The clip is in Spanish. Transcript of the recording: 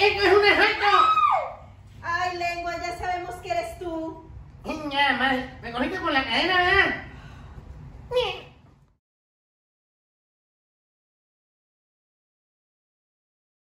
¡Esto es un efecto! Ay, lengua, ya sabemos que eres tú. Niña, madre, me cogiste con la cadena, ¿verdad?